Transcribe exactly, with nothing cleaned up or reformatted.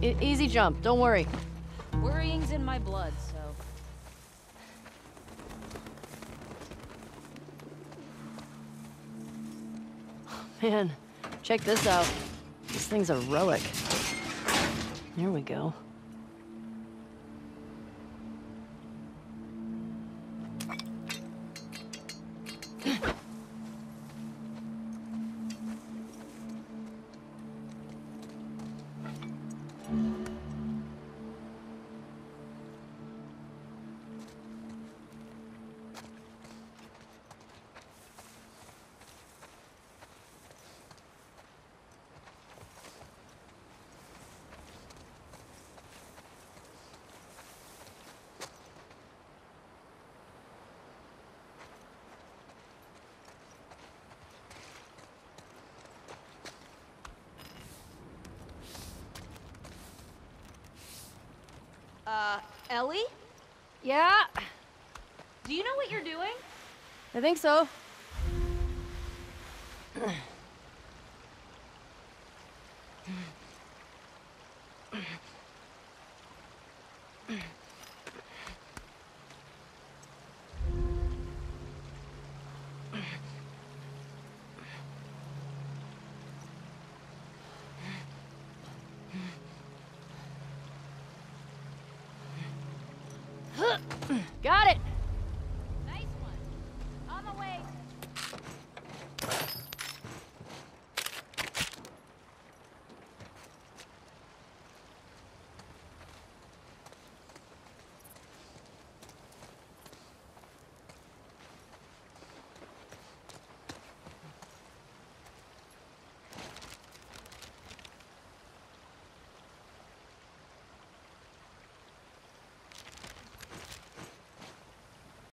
E easy jump, don't worry. Worrying's in my blood, so... Man, check this out. This thing's a relic. There we go. Uh, Ellie? Yeah, Do you know what you're doing? I think so. Got it!